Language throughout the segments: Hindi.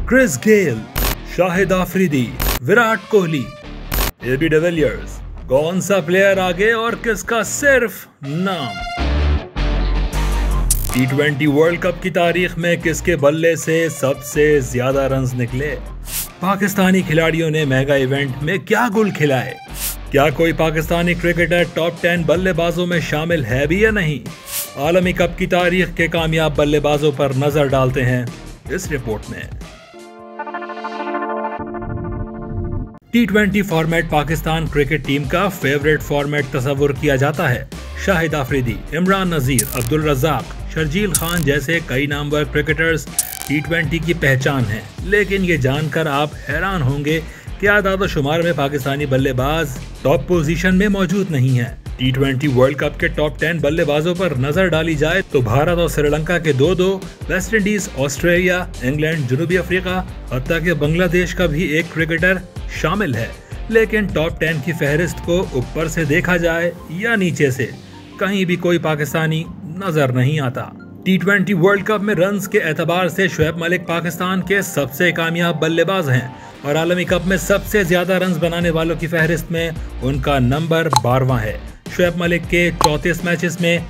Chris Gayle, Shahid Afridi, Virat Kohli, AB de Villiers, कौन सा प्लेयर आगे और किसका सिर्फ नाम। T20 वर्ल्ड कप की तारीख में किसके बल्ले से सबसे ज्यादा रन्स निकले। पाकिस्तानी खिलाड़ियों ने मेगा इवेंट में क्या गुल खिलाए। क्या कोई पाकिस्तानी क्रिकेटर टॉप 10 बल्लेबाजों में शामिल है भी या नहीं। आलमी कप की तारीख के कामयाब बल्लेबाजों पर नजर डालते हैं इस रिपोर्ट में। T20 format Pakistan cricket team का फेवरेट फॉर्मेट तस्वुर किया जाता है। शाहिद आफरीदी, इमरान नजीर, अब्दुल रज़ाक, शर्जील खान जैसे कई नामवर क्रिकेटर्स T20 की पहचान हैं। लेकिन ये जानकर आप हैरान होंगे कि आदाद-ओ-शुमार में पाकिस्तानी बल्लेबाज टॉप पोजीशन में मौजूद नहीं हैं। T20 वर्ल्ड कप के टॉप 10 बल्लेबाजों पर नजर डाली जाए तो भारत और श्रीलंका के 2-2, वेस्ट इंडीज, ऑस्ट्रेलिया, इंग्लैंड, जनूबी अफ्रीका, हत्ता कि बांग्लादेश का भी एक क्रिकेटर शामिल है। लेकिन टॉप 10 की फहरिस्त को ऊपर से देखा जाए या नीचे से, कहीं भी कोई पाकिस्तानी नजर नहीं आता। T20 वर्ल्ड कप में रन्स के एतबार से शोएब मलिक पाकिस्तान के सबसे कामयाब बल्लेबाज हैं और आलमी कप में सबसे ज्यादा रन्स बनाने वालों की फहरिस्त में उनका नंबर 12वां है। शोएब मलिक के 34 मैचेस में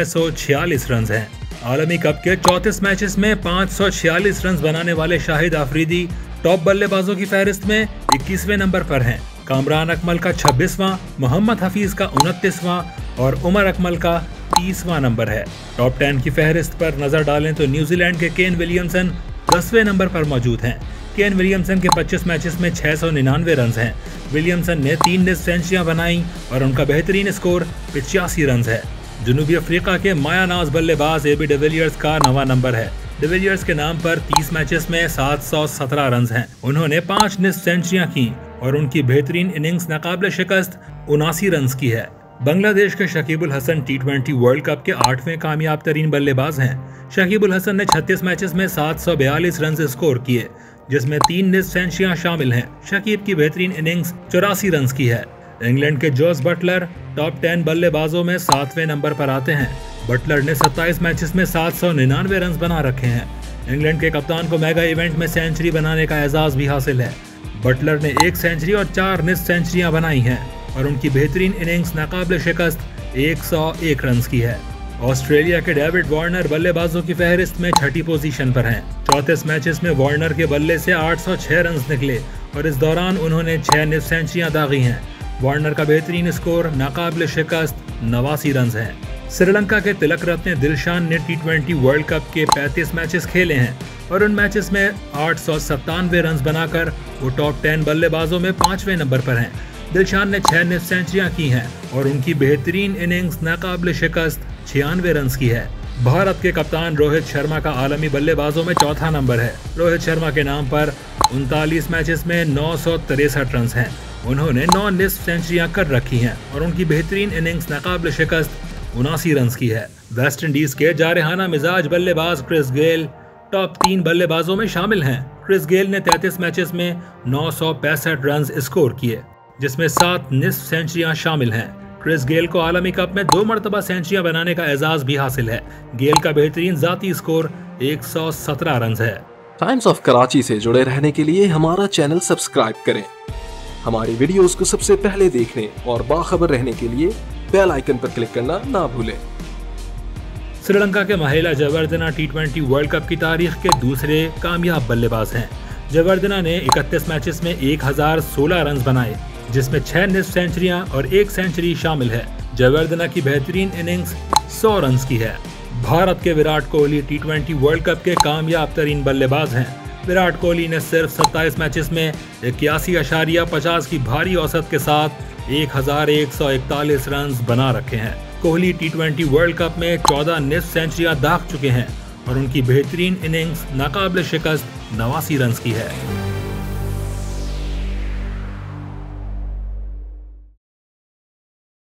646 रन्स हैं। आलमी कप के 34 मैचेस में 546 रन्स बनाने वाले शाहिद आफरीदी टॉप बल्लेबाजों की फहरिस्त में 21वें नंबर पर हैं। कामरान अकमल का 26वां, मोहम्मद हफीज का 29वां और उमर अकमल का 30वां नंबर है। टॉप 10 की फहरिस्त पर नजर डालें तो न्यूजीलैंड के केन विलियमसन 10वें नंबर पर मौजूद हैं। केन विलियमसन के 25 मैचेस में 699 रन्स हैं। विलियमसन ने 3 निस्फ सेंचुरियां बनाई और उनका बेहतरीन स्कोर 85 रन्स है। जनूबी अफ्रीका के मायानाज बल्लेबाज एबी डिविलियर्स का 9वां नंबर है। डिविलियर्स के नाम पर 30 मैचेस में 717 रन्स हैं। उन्होंने 5 निस्फ सेंचुरियां की और उनकी बेहतरीन इनिंग्स नाकाबिले शिकस्त 79 रन्स की है। बांग्लादेश के Shakibul Hasan T20 world cup के 8वें कामयाब तरीन बल्लेबाज हैं। शकीबुल हसन ने 36 मैचेस में 742 रन स्कोर किए, जिसमें 3 निस्फ सेंचुरियां शामिल हैं। शकीब की बेहतरीन इनिंग्स 84 रन की है। इंग्लैंड के जोस बटलर टॉप 10 बल्लेबाजों में 7वें नंबर पर आते हैं। बटलर ने 27 मैचेस में 799 रन बना रखे हैं। इंग्लैंड के कप्तान को मेगा इवेंट में सेंचुरी बनाने का एजाज भी हासिल है। बटलर ने 1 सेंचुरी और 4 निस्फ सेंचुरियां बनाई हैं और उनकी बेहतरीन इनिंग्स नाकाबिले शिकस्त 101 रन की है। ऑस्ट्रेलिया के डेविड वार्नर बल्लेबाजों की फहरिस्त में 6ठी पोजीशन पर हैं। 34 मैचेस में वार्नर के बल्ले से 806 रन निकले और इस दौरान उन्होंने 6 निस्फ सेंचुरियां दागी हैं। वार्नर का बेहतरीन स्कोर नाकाबिले शिकस्त 89 रन है। श्रीलंका के तिलक रत्ने दिलशान ने T20 वर्ल्ड कप के 35 मैचेस खेले हैं और उन मैचेस में 897 रन बनाकर वो टॉप 10 बल्लेबाजों में 5वें नंबर पर हैं। दिलशान ने 6 निस्फ सेंचुरियां की हैं और उनकी बेहतरीन इनिंग्स नाकाबिले शिकस्त 96 रन की है। भारत के कप्तान रोहित शर्मा का आलमी बल्लेबाजों में 4था नंबर है। रोहित शर्मा के नाम पर 39 मैचेस में 963 रन हैं। उन्होंने 9 निस्फ सेंचुरियां कर रखी हैं और उनकी बेहतरीन इनिंग्स नाकाबिले शिकस्त 79 रन की है। वेस्ट इंडीज के जारहाना मिजाज बल्लेबाज क्रिस गेल टॉप 3 बल्लेबाजों में शामिल हैं। क्रिस गेल ने 33 मैचेस में 965 रन स्कोर किए, जिसमें 7 निस्फ सेंचुरियां शामिल हैं। क्रिस गेल को आलमी कप में 2 मरतबा सेंचुरियां बनाने का एजाज भी हासिल है। गेल का बेहतरीन जाती स्कोर 117 रन है। टाइम्स ऑफ कराची से जुड़े रहने के लिए हमारा चैनल सब्सक्राइब करें। हमारी वीडियोस को सबसे पहले देखने और बाखबर रहने के लिए बेल आइकन पर क्लिक करना ना भूलें। श्रीलंका के महिला जयवर्धना T20 वर्ल्ड कप की तारीख के दूसरे कामयाब बल्लेबाज हैं। जयवर्धना ने 31 मैचेस में 1016 रन बनाए, जिसमें 6 निस्फ सेंचुरियां और 1 सेंचुरी शामिल है। जयवर्धना की बेहतरीन इनिंग्स 100 रन की है। भारत के Virat Kohli T20 world cup के कामयाब तरीन बल्लेबाज हैं। विराट कोहली ने सिर्फ 27 मैचेस में 81.50 की भारी औसत के साथ 1141 रन बना रखे हैं। कोहली T20 वर्ल्ड कप में 14 निस्फ सेंचुरियां दाग चुके हैं और उनकी बेहतरीन इनिंग्स नाकाबिले शिकस्त 89 रन की है।